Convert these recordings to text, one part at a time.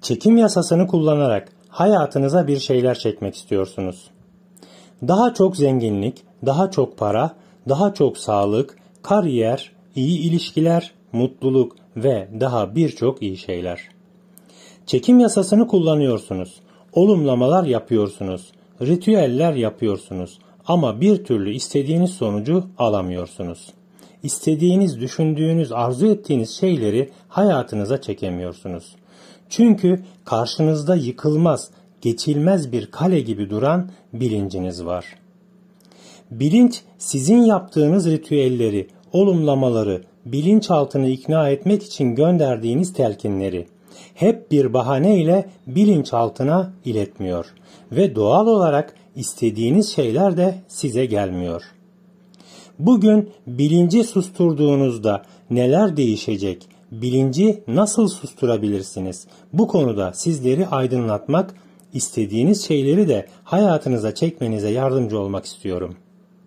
Çekim yasasını kullanarak hayatınıza bir şeyler çekmek istiyorsunuz. Daha çok zenginlik, daha çok para, daha çok sağlık, kariyer, iyi ilişkiler, mutluluk ve daha birçok iyi şeyler. Çekim yasasını kullanıyorsunuz. Olumlamalar yapıyorsunuz. Ritüeller yapıyorsunuz. Ama bir türlü istediğiniz sonucu alamıyorsunuz. İstediğiniz, düşündüğünüz, arzu ettiğiniz şeyleri hayatınıza çekemiyorsunuz. Çünkü karşınızda yıkılmaz, geçilmez bir kale gibi duran bilinciniz var. Bilinç sizin yaptığınız ritüelleri, olumlamaları, bilinçaltını ikna etmek için gönderdiğiniz telkinleri hep bir bahaneyle bilinçaltına iletmiyor ve doğal olarak istediğiniz şeyler de size gelmiyor. Bugün bilinci susturduğunuzda neler değişecek? Bilinci nasıl susturabilirsiniz? Bu konuda sizleri aydınlatmak, istediğiniz şeyleri de hayatınıza çekmenize yardımcı olmak istiyorum.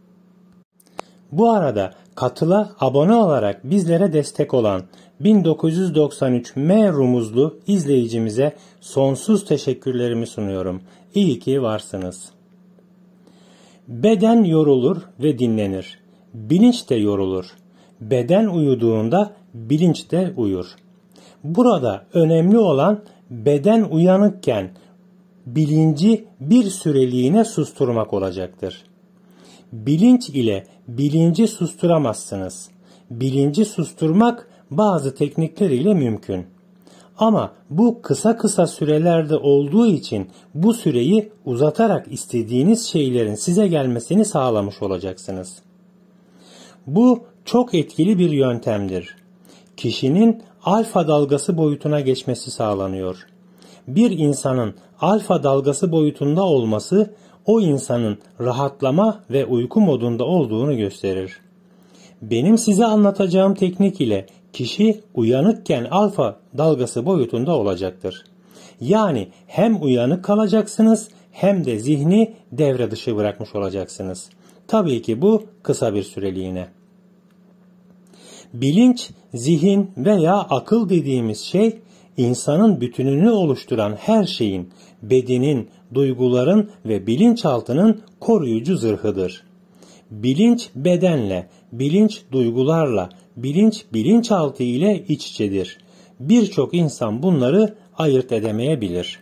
Bu arada katıla abone olarak bizlere destek olan 1993 M rumuzlu izleyicimize sonsuz teşekkürlerimi sunuyorum. İyi ki varsınız. Beden yorulur ve dinlenir. Bilinç de yorulur. Beden uyuduğunda bilinç de uyur. Burada önemli olan beden uyanıkken bilinci bir süreliğine susturmak olacaktır. Bilinç ile bilinci susturamazsınız. Bilinci susturmak bazı teknikler ile mümkün. Ama bu kısa sürelerde olduğu için bu süreyi uzatarak istediğiniz şeylerin size gelmesini sağlamış olacaksınız. Bu çok etkili bir yöntemdir. Kişinin alfa dalgası boyutuna geçmesi sağlanıyor. Bir insanın alfa dalgası boyutunda olması o insanın rahatlama ve uyku modunda olduğunu gösterir. Benim size anlatacağım teknik ile kişi uyanıkken alfa dalgası boyutunda olacaktır. Yani hem uyanık kalacaksınız hem de zihni devre dışı bırakmış olacaksınız. Tabii ki bu kısa bir süreliğine. Bilinç, zihin veya akıl dediğimiz şey insanın bütününü oluşturan her şeyin, bedenin, duyguların ve bilinçaltının koruyucu zırhıdır. Bilinç bedenle, bilinç duygularla, bilinç bilinçaltı ile iç içedir. Birçok insan bunları ayırt edemeyebilir.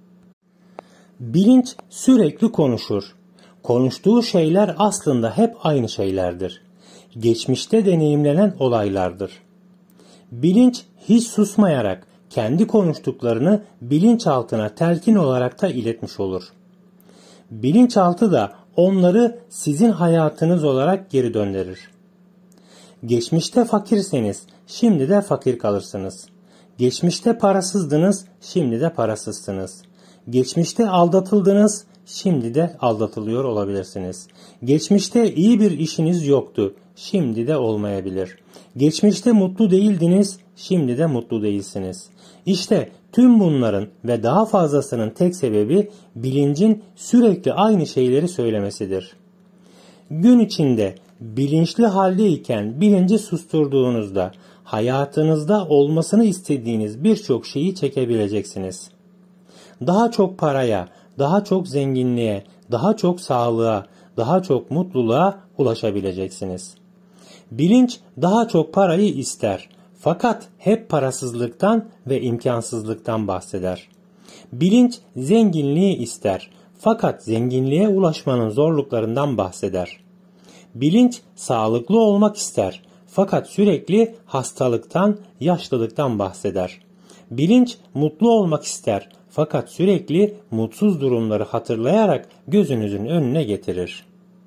Bilinç sürekli konuşur. Konuştuğu şeyler aslında hep aynı şeylerdir. Geçmişte deneyimlenen olaylardır. Bilinç hiç susmayarak kendi konuştuklarını bilinçaltına telkin olarak da iletmiş olur. Bilinçaltı da onları sizin hayatınız olarak geri döndürür. Geçmişte fakirseniz şimdi de fakir kalırsınız. Geçmişte parasızdınız, şimdi de parasızsınız. Geçmişte aldatıldınız, şimdi de aldatılıyor olabilirsiniz. Geçmişte iyi bir işiniz yoktu, şimdi de olmayabilir. Geçmişte mutlu değildiniz, şimdi de mutlu değilsiniz. İşte tüm bunların ve daha fazlasının tek sebebi bilincin sürekli aynı şeyleri söylemesidir. Gün içinde bilinçli haldeyken bilinci susturduğunuzda hayatınızda olmasını istediğiniz birçok şeyi çekebileceksiniz. Daha çok paraya, daha çok zenginliğe, daha çok sağlığa, daha çok mutluluğa ulaşabileceksiniz. Bilinç daha çok parayı ister. Fakat hep parasızlıktan ve imkansızlıktan bahseder. Bilinç zenginliği ister. Fakat zenginliğe ulaşmanın zorluklarından bahseder. Bilinç sağlıklı olmak ister. Fakat sürekli hastalıktan, yaşlılıktan bahseder. Bilinç mutlu olmak ister. Fakat sürekli mutsuz durumları hatırlayarak gözünüzün önüne getirir.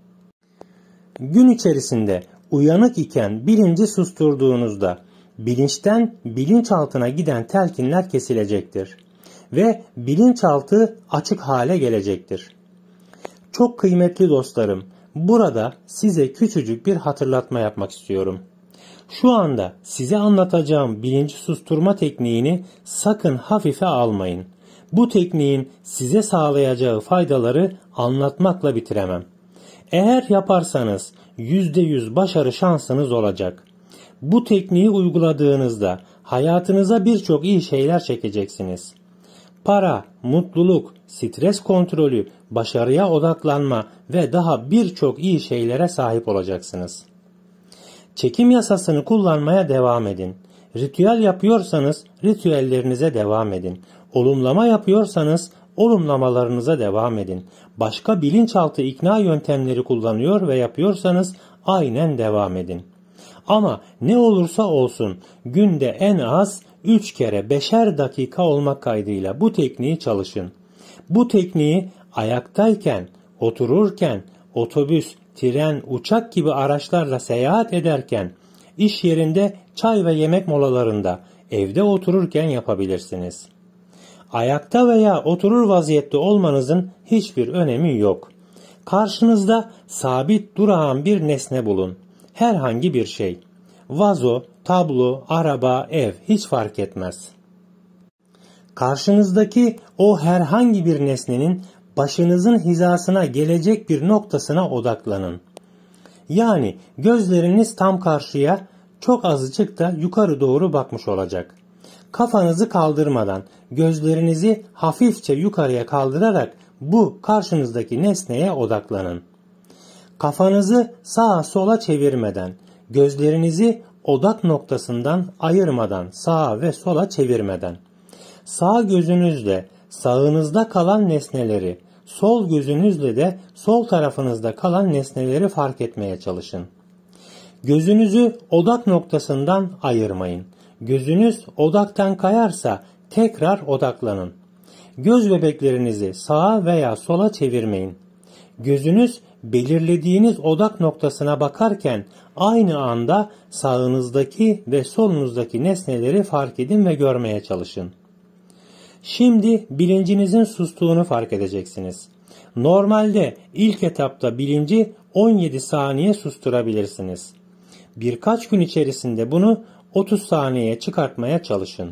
Gün içerisinde uyanık iken bilinci susturduğunuzda bilinçten bilinçaltına giden telkinler kesilecektir ve bilinçaltı açık hale gelecektir. Çok kıymetli dostlarım, burada size küçücük bir hatırlatma yapmak istiyorum. Şu anda size anlatacağım bilinci susturma tekniğini sakın hafife almayın. Bu tekniğin size sağlayacağı faydaları anlatmakla bitiremem. Eğer yaparsanız %100 başarı şansınız olacak. Bu tekniği uyguladığınızda hayatınıza birçok iyi şeyler çekeceksiniz. para, mutluluk, stres kontrolü, başarıya odaklanma ve daha birçok iyi şeylere sahip olacaksınız. Çekim yasasını kullanmaya devam edin. Ritüel yapıyorsanız ritüellerinize devam edin. Olumlama yapıyorsanız olumlamalarınıza devam edin. Başka bilinçaltı ikna yöntemleri kullanıyor ve yapıyorsanız aynen devam edin. Ama ne olursa olsun günde en az 3 kere 5'er dakika olmak kaydıyla bu tekniği çalışın. Bu tekniği ayaktayken, otururken, otobüs, tren, uçak gibi araçlarla seyahat ederken, iş yerinde çay ve yemek molalarında, evde otururken yapabilirsiniz. Ayakta veya oturur vaziyette olmanızın hiçbir önemi yok. Karşınızda sabit durağan bir nesne bulun. Herhangi bir şey. Vazo, tablo, araba, ev hiç fark etmez. Karşınızdaki o herhangi bir nesnenin başınızın hizasına gelecek bir noktasına odaklanın. Yani gözleriniz tam karşıya, çok azıcık da yukarı doğru bakmış olacak. Kafanızı kaldırmadan gözlerinizi hafifçe yukarıya kaldırarak bu karşınızdaki nesneye odaklanın. Kafanızı sağa sola çevirmeden, gözlerinizi odak noktasından ayırmadan, sağa ve sola çevirmeden, sağ gözünüzle sağınızda kalan nesneleri, sol gözünüzle de sol tarafınızda kalan nesneleri fark etmeye çalışın. Gözünüzü odak noktasından ayırmayın. Gözünüz odaktan kayarsa tekrar odaklanın. Göz bebeklerinizi sağa veya sola çevirmeyin. Gözünüz belirlediğiniz odak noktasına bakarken aynı anda sağınızdaki ve solunuzdaki nesneleri fark edin ve görmeye çalışın. Şimdi bilincinizin sustuğunu fark edeceksiniz. Normalde ilk etapta bilinci 17 saniye susturabilirsiniz. Birkaç gün içerisinde bunu 30 saniyeye çıkartmaya çalışın.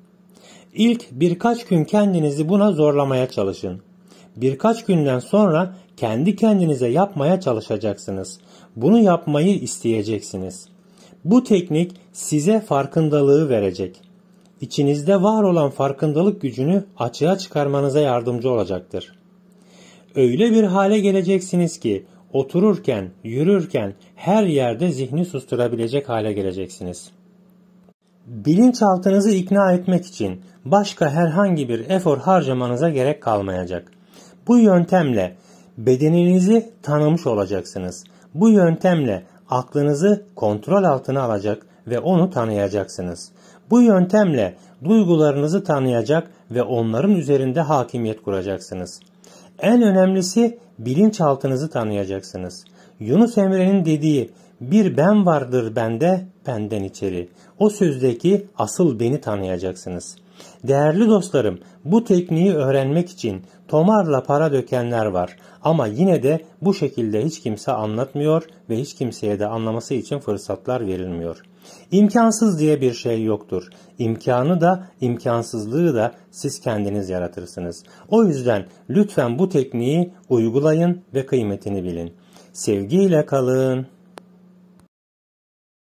İlk birkaç gün kendinizi buna zorlamaya çalışın. Birkaç günden sonra kendi kendinize yapmaya çalışacaksınız. Bunu yapmayı isteyeceksiniz. Bu teknik size farkındalığı verecek. İçinizde var olan farkındalık gücünü açığa çıkarmanıza yardımcı olacaktır. Öyle bir hale geleceksiniz ki otururken, yürürken her yerde zihni susturabilecek hale geleceksiniz. Bilinçaltınızı ikna etmek için başka herhangi bir efor harcamanıza gerek kalmayacak. Bu yöntemle bedeninizi tanımış olacaksınız. Bu yöntemle aklınızı kontrol altına alacak ve onu tanıyacaksınız. Bu yöntemle duygularınızı tanıyacak ve onların üzerinde hakimiyet kuracaksınız. En önemlisi bilinçaltınızı tanıyacaksınız. Yunus Emre'nin dediği bir ben vardır bende, benden içeri. O sözdeki asıl beni tanıyacaksınız. Değerli dostlarım, bu tekniği öğrenmek için tomarla para dökenler var. Ama yine de bu şekilde hiç kimse anlatmıyor ve hiç kimseye de anlaması için fırsatlar verilmiyor. İmkansız diye bir şey yoktur. İmkanı da imkansızlığı da siz kendiniz yaratırsınız. O yüzden lütfen bu tekniği uygulayın ve kıymetini bilin. Sevgiyle kalın.